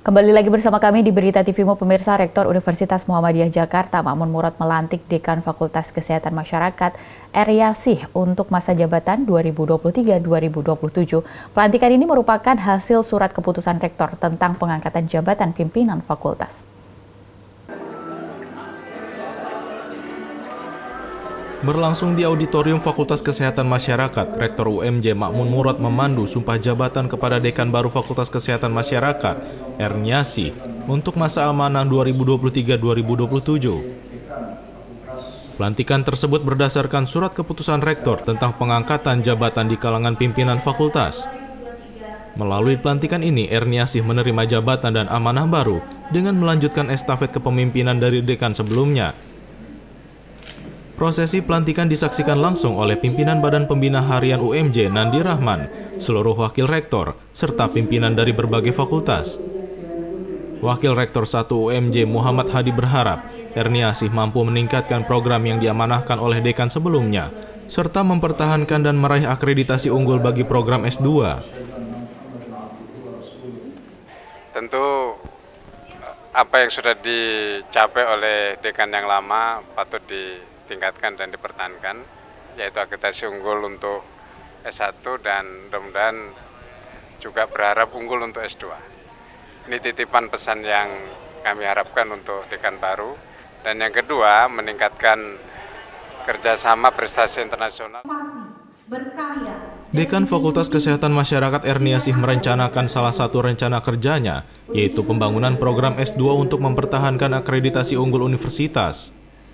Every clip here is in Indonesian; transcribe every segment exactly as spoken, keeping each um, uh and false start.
Kembali lagi bersama kami di Berita T V-mu, pemirsa. Rektor Universitas Muhammadiyah Jakarta, Ma'mun Murad, melantik Dekan Fakultas Kesehatan Masyarakat, R Yassih, untuk masa jabatan dua ribu dua puluh tiga sampai dua ribu dua puluh tujuh. Pelantikan ini merupakan hasil surat keputusan Rektor tentang pengangkatan jabatan pimpinan fakultas. Berlangsung di Auditorium Fakultas Kesehatan Masyarakat, Rektor U M J Ma'mun Murad memandu sumpah jabatan kepada Dekan baru Fakultas Kesehatan Masyarakat, R Yassih, untuk masa amanah dua ribu dua puluh tiga sampai dua ribu dua puluh tujuh. Pelantikan tersebut berdasarkan surat keputusan Rektor tentang pengangkatan jabatan di kalangan pimpinan fakultas. Melalui pelantikan ini, R Yassih menerima jabatan dan amanah baru dengan melanjutkan estafet kepemimpinan dari dekan sebelumnya. Prosesi pelantikan disaksikan langsung oleh pimpinan Badan Pembina Harian U M J Nandi Rahman, seluruh wakil rektor, serta pimpinan dari berbagai fakultas. Wakil Rektor satu U M J Muhammad Hadi berharap R Yassih mampu meningkatkan program yang diamanahkan oleh dekan sebelumnya, serta mempertahankan dan meraih akreditasi unggul bagi program S dua. Tentu apa yang sudah dicapai oleh dekan yang lama patut di tingkatkan dan dipertahankan, yaitu akreditasi unggul untuk S satu dan mudah-mudahan juga berharap unggul untuk S dua. Ini titipan pesan yang kami harapkan untuk dekan baru. Dan yang kedua, meningkatkan kerjasama prestasi internasional. Dekan Fakultas Kesehatan Masyarakat R Yassih merencanakan salah satu rencana kerjanya, yaitu pembangunan program S dua untuk mempertahankan akreditasi unggul universitas.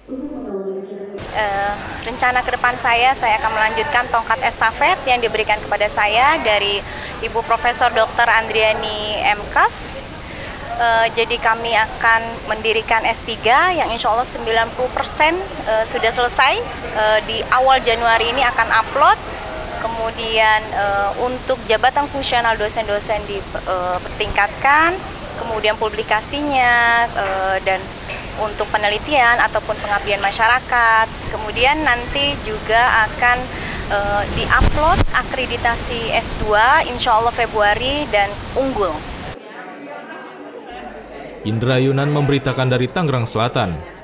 Uh, rencana ke depan saya, saya akan melanjutkan tongkat estafet yang diberikan kepada saya dari Ibu Profesor Doktor Andriani M Kas. Uh, jadi kami akan mendirikan S tiga yang insya Allah sembilan puluh persen uh, sudah selesai. Uh, di awal Januari ini akan upload. Kemudian uh, untuk jabatan fungsional dosen-dosen dipertingkatkan, kemudian publikasinya uh, dan untuk penelitian ataupun pengabdian masyarakat. Kemudian nanti juga akan e, di-upload akreditasi S dua insya Allah Februari dan unggul. Indra Yunan memberitakan dari Tangerang Selatan.